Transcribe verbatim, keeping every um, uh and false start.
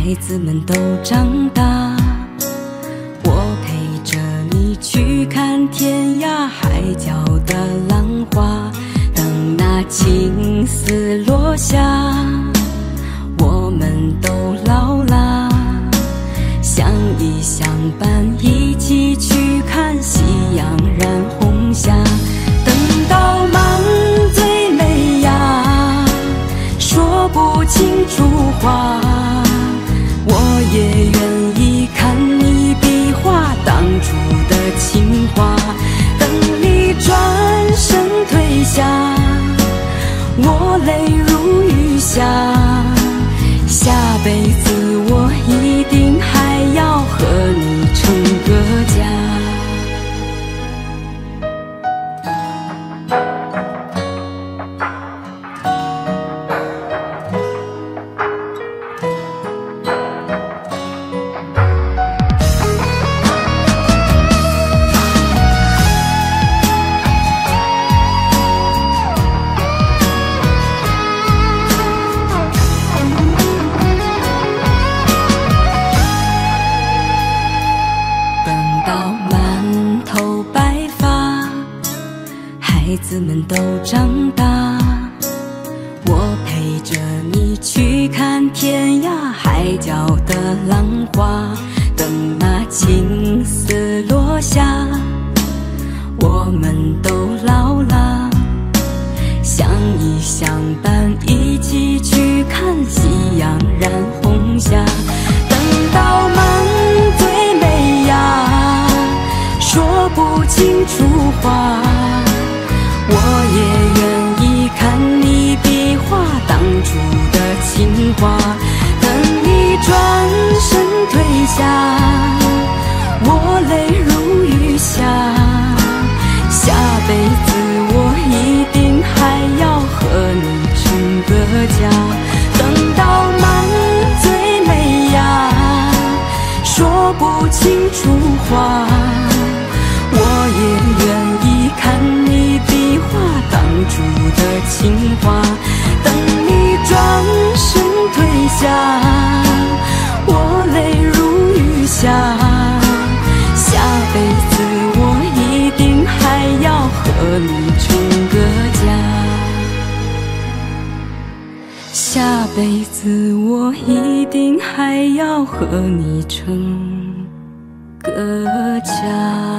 孩子们都长大，我陪着你去看天涯海角的浪花。等那青丝落下，我们都老啦，相依相伴，一起去看夕阳染红霞。等到满嘴美呀，说不清楚话，我也愿意看你比划当初的情话。等你转身退下，我泪如雨下，下辈子我一定还要和你成个家。孩子们都长大，我陪着你去看天涯海角的浪花。等那青丝落下，我们都老啦，相依相伴，一起去看夕阳染红霞。等到满嘴美呀，说不清楚话，我也愿意看你比划当初的情话。等你转身退下，我泪如雨下，下辈子我一定还要和你成个家。等到满嘴美呀，说不清楚话，我也愿意看你比划当初的情话。等你转身退下，我泪如雨下，下辈子我一定还要和你成个家。下辈子我一定还要和你成个家。